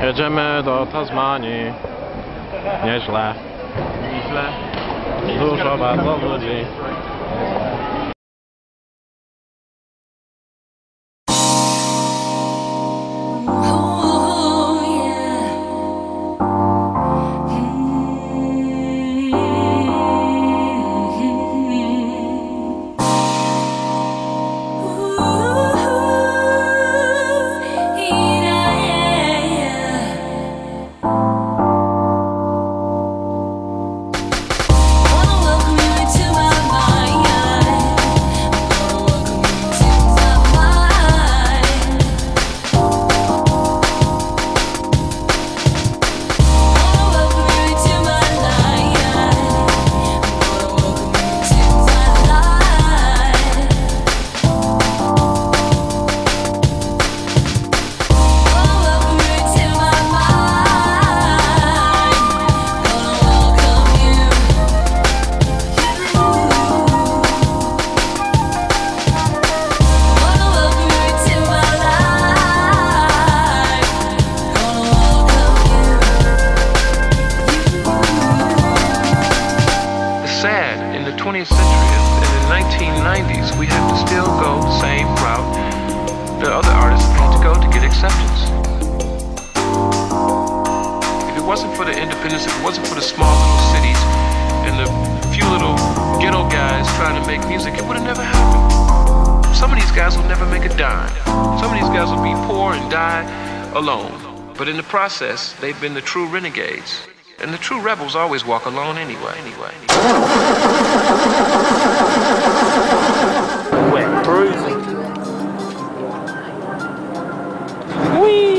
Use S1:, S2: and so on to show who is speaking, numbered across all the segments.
S1: Jedziemy do Tasmanii. Nieźle. Dużo bardzo ludzi. But in the process, they've been the true renegades. And the true rebels always walk alone anyway. We're cruising. Whee!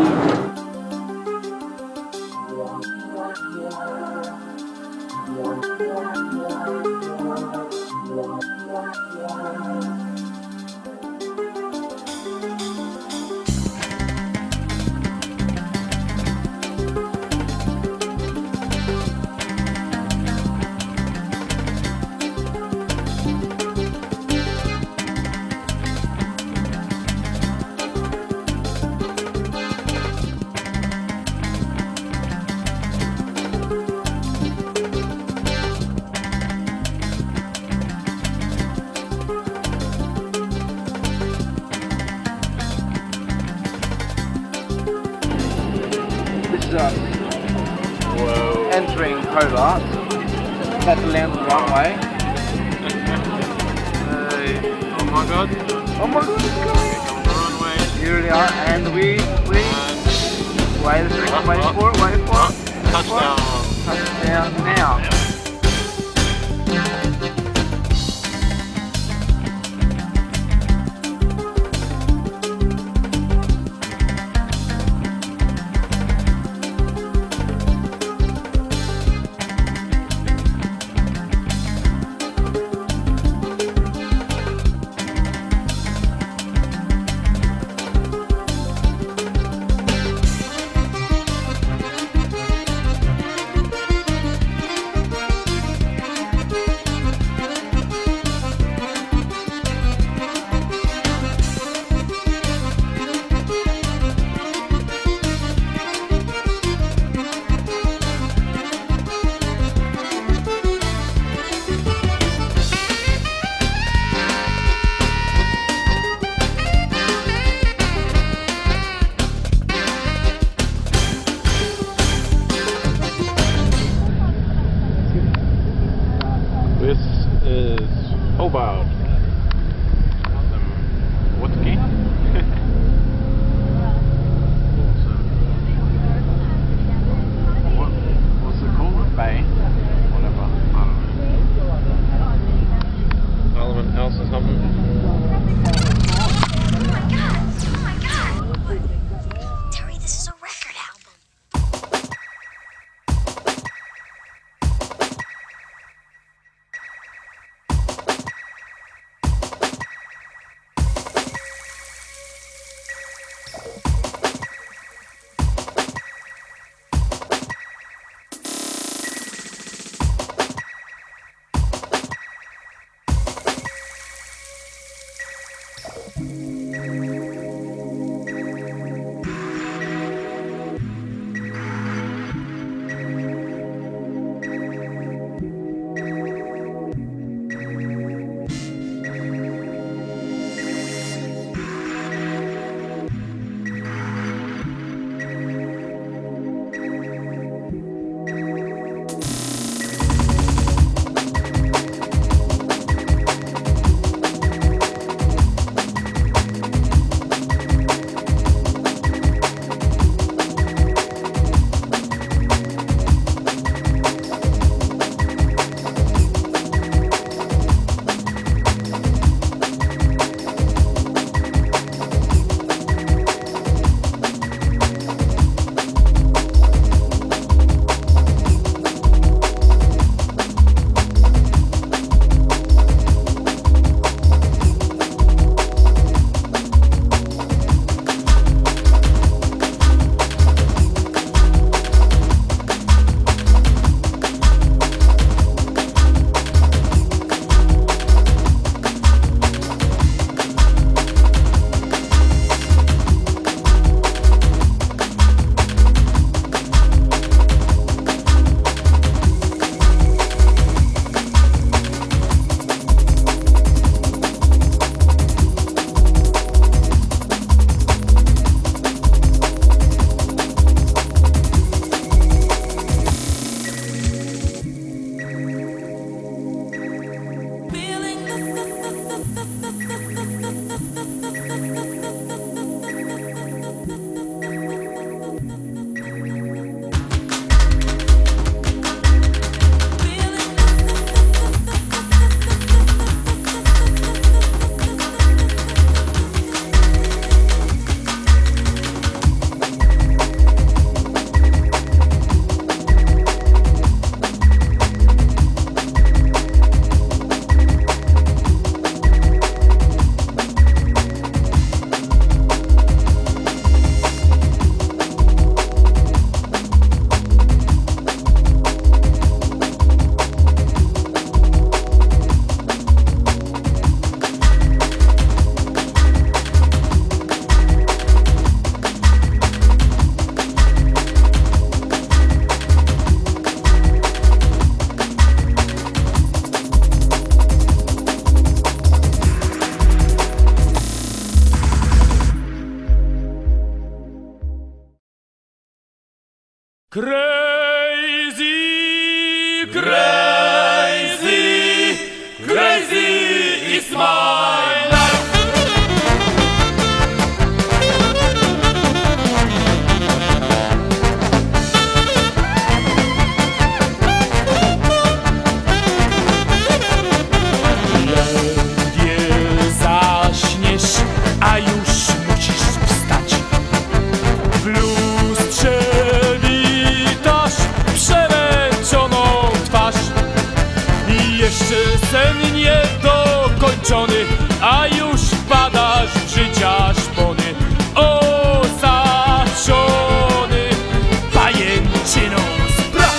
S2: Whoa. Entering Polart. Settling on the runway.
S1: Oh my god.
S2: Oh my god, it's going.
S1: On the runway.
S2: Here we are, and we wait a second, wait for it.
S1: Touchdown.
S2: Touchdown now.
S1: This is Hobart. What's the key? What's it called? Bay? Whatever. I don't know. Element else or something?
S3: Oh my god! Terry, this is a record album.
S4: Crazy, crazy, crazy is my life. Ledwie zaśniesz, a już musisz wstać. W lustrze witasz przemęczoną twarz. I jeszcze sen niedokończony, a już wpadasz w życia szpony. Osaczony pajęczyną spraw.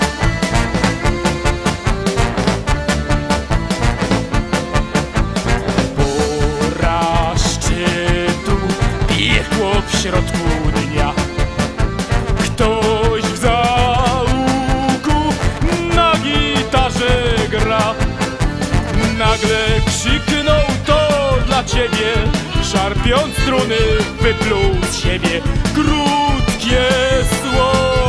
S4: Pora szczytu, piekło w środku dnia. Ktoś w zaułku na gitarze gra. Nagle krzyknął: to dla ciebie. Szarpiąc struny, wypluł z siebie krótkie słowa.